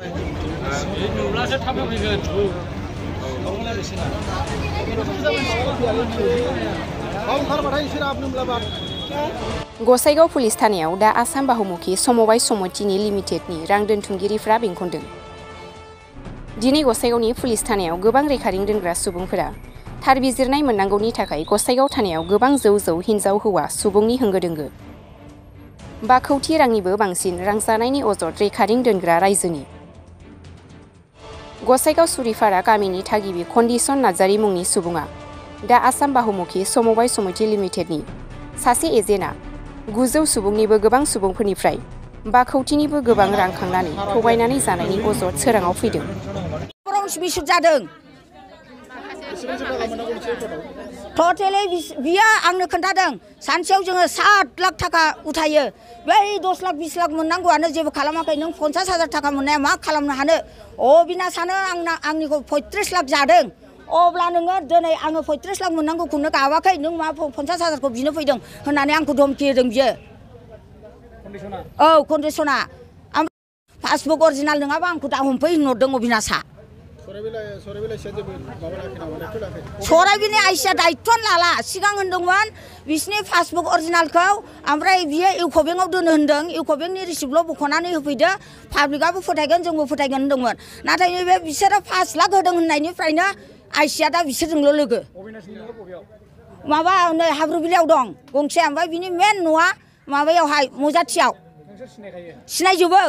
नुब्लासो थाब फैगोन गसाइगाव पुलिस थानायाव दा आसाम बाहुमुखि समबाय समितिनि लिमिटेडनि रां दोनथुमगिरिफ्रा बेंखनदों। दिनै गसाइगावनि पुलिस थानायाव गोबां रेकारिं दोनग्रा सुबुंफोरा थार बिजिरनाय मोननांगौनि थाखाय गसाइगाव थानायाव गोबां जौ हिनजाव हौवा सुबुंनि होंगो दोंगो। 5 कौटि रांनिबो बांसिन रां जानायनि अजद रेकारिं दोनग्रा रायजोनि। गसाइगाव सुरिफारा गामिनि थागिबि कन्दिसन नार्जारी मुंनि सुबुङा दा आसाम बाहुमुखि समबाय समिति लिमिटेडनि सासे एजेन्टआ 900 सुबुंनिबो गोबां सुबुंफोरनिफ्राय 5 कौटिनिबो गोबां रां खांनानै थगायनानै जानायनि अजद सोराङाव फैदों। टटेलै बियो आंनो खोन्थादों सानसेयाव जोङो 7 लाख थाखा उठायो। बै 10 लाख 20 लाख मोननांगौआनो जेबो खालामाखै। नों 50,000 थाखा मोननाया मा खालामनो हानो? अबिनाशानो आंनिखौ 35 लाख जादों। अब्ला नोङो दिनै आङो 35 लाख मोननांगौखौनो गावाखै, नों मा 50,000खौ बिनो फैदों होननानै आंखौ धमकि होदों बियो। औ कन्डिसना। पासबुक अरिजिनाल नङाबा आंखौ दा हमफै होनहरदों अबिनाशा। सराइबिलनि आइसिया दायित्वआनो लाला। सिगां होनदोंमोन बिसिनि पासबुक अरिजिनालखौ ओमफ्राय बियो इउक' बेंकआव दोनो होनदों। इउक' बेंकनि रिसिप्टल' बख'नानै होफैदो, पाब्लिकआबो फोथायगोन जोंबो फोथायगोन होनदोंमोन। नाथाय नैबे बिसोरो 5 लाख होदों होननायनिफ्रायनो आइसिया दा बिसोरजोंल' लोगो। माबा नै हाब्रुबिलियाव दं गंसे, ओमफ्राय बिनि मेन न'आ माबायावहाय मजाथियाव। सिनायजोबो।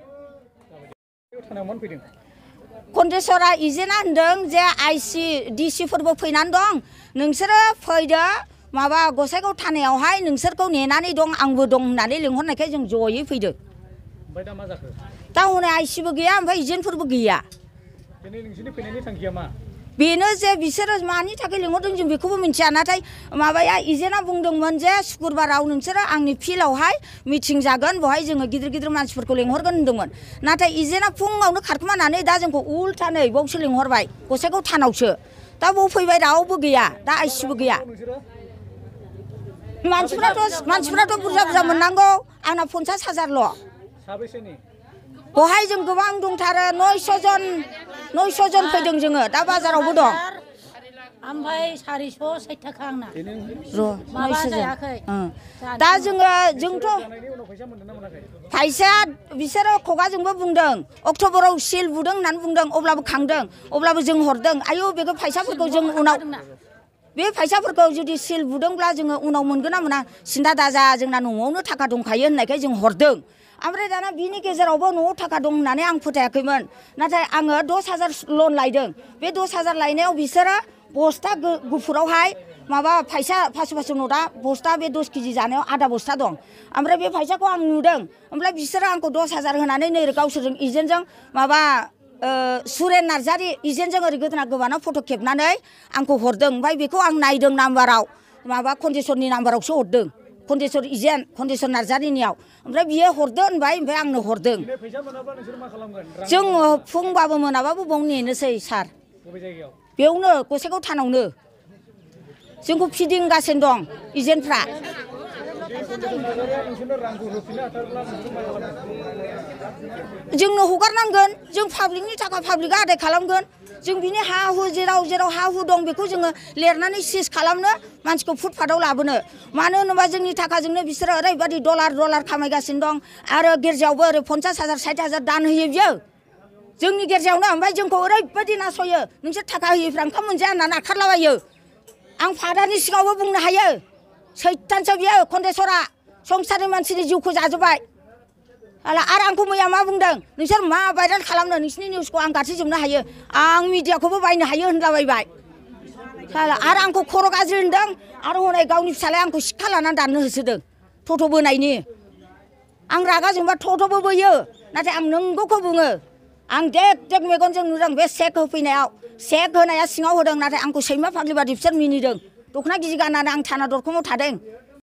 कन्देसरा एजेन्टआ होनदों जे आइसि डिसि फोरबो फैनानै दं, नोंसोरो फैदो माबा गसाइगाव थानायावहाय नोंसोरखौ नेनानै दं, आंबो दं होननानै लिंहरनायखाय जों जयै फैदो। ओमफ्राय दा मा जाखो? दा हनै आइसिबो गैया, ओमफ्राय एजेन्टफोरबो गैया। दिनै नोंसोरनि फैनायनि थांखिया मा? बेनो जे बिसोरो मानि थाखाय लिंहरदों जों बेखौबो मिथिया। नाथाय माबाया एजेन्टआ बुंदोंमोन जे सुक्रुबाराव नोंसोरो आंनि फिल्डआवहाय मिटिं जागोन, बेवहाय जोङो गिदिर गिदिर मानसिफोरखौ लिंहरगोन होनदोंमोन। नाथाय एजेन्टआ फुङावनो खारखोमानानै दा जोंखौ उल्था नै बावसो लिंहरबाय, गसाइगाव थानावसो। दा बाव फैबाय रावबो गैया, दा आइसिबो गैया। मानसिफ्राथ' बुरजा मोननांगौ, आंना 50,000ल'। साबेसेनि? बहाय जों गोबां दंथारो, 900 जन फैदों जोङो, दा बाजारावबो दं। ओमफ्राय 460 थाखा आंना। र' माबा जायाखै। दा जोंथ' फैसा बिसोरो खुगाजोंबो बुंदों, अक्ट'बराव सिल बुदों होननानै बुंदों, अब्लाबो खांदों, अब्लाबो जों हरदों। आयौ बे फैसाफोरखौ जों उनाव बे फैसाफोरखौ जुदि सिल बुदोंब्ला जोङो उनाव मोनगोन ना मोना सिन्था दाजा, जोंना न'आवनो थाखा दंखायो होननायखाय जों हरदों। ओमफ्राय दाना बिनि गेजेरावबो न'आव थाखा दं होननानै आं फोथायाखैमोन। नाथाय आङो 10,000 लन लायदों। बे 10,000 लायनायाव बिसोरो बस्ता गुफुरावहाय माबा फैसा 500 नटा बस्ता, बे 10 केजि जानायाव आधा बस्ता दं। ओमफ्राय बे फैसाखौ आं नुदों। ओमफ्राय बिसोरो आंखौ 10,000 होनानै नै गावसोरजों एजेन्टजों माबा सुरेन नार्जारी एजेन्टजों ओरै गोदोना गोबाना फट' खेबनानै आंखौ हरदों। ओमफ्राय बेखौ आं नायदों नाम्बाराव, माबा कन्दिसननि नाम्बारावसो हरदों, कन्दिसन एजेन्ट कन्दिसन नार्जारीनियाव। ओमफ्राय बियो हरदो होनबाय, ओमफ्राय आंनो हरदों। जों फुंबाबो मोनाबाबो बाव नेनोसै सार। बेयावनो गसाइगाव थानावनो जोंखौ फिदिंगासिनो दं एजेन्टफ्रा। जोंनो हगारनांगोन, जों पाब्लिकनि थाखा पाब्लिकआ आदाय खालामगोन। जों बिनि हा हु जेराव हा हु दं बेखौ जोङो लिरनानै सिज खालामनो, मानसिखौ फुटपाथआव लाबोनो। मानो होनोबा जोंनि थाखाजोंनो बिसोरो ओरैबायदि डलार खामायगासिनो दं। आरो गिर्जायावबो ओरै 50,000 60,000 दान होयो बियो जोंनि गिर्जायावनो। ओमफ्राय जोंखौ ओरैबायदि नासयो, नोंसोर थाखा होयोफ्रा ओंखाम मोनजाया होननानै नारखारलाबायो। आं फादारनि सिगाङावबो बुंनो हायो, सैतानसो बियो कन्देसरा, संसारनि मानसिनि जिउखौ जाजोब्बाय। आरो आंखौ मैया मा बुंदों, नोंसोर मा भाइरेल खालामनो, नोंसिनि निउसखौ आं गाथिजोबनो हायो, आं मिडियाखौबो बायनो हायो होनलाबायबाय। आरो आंखौ खर' गाज्रि होनदों। आरो हनै गावनि फिसालाया आंखौ सिखा लानानै दाननो होसोदों टट' बोनायनि। आं रागा जोंबा टट'बो बोयो, नाथाय आं नंगौखौ बुङो। आं देग मेगनजों नुदों बे चेक होफैनायाव। चेक होनाया सिङाव होदों, नाथाय आंखौ सैमा फाग्लि बादि बिसोर मिनिदों। दख'ना गिजि गाननानै आं थाना दरखंआव थादों।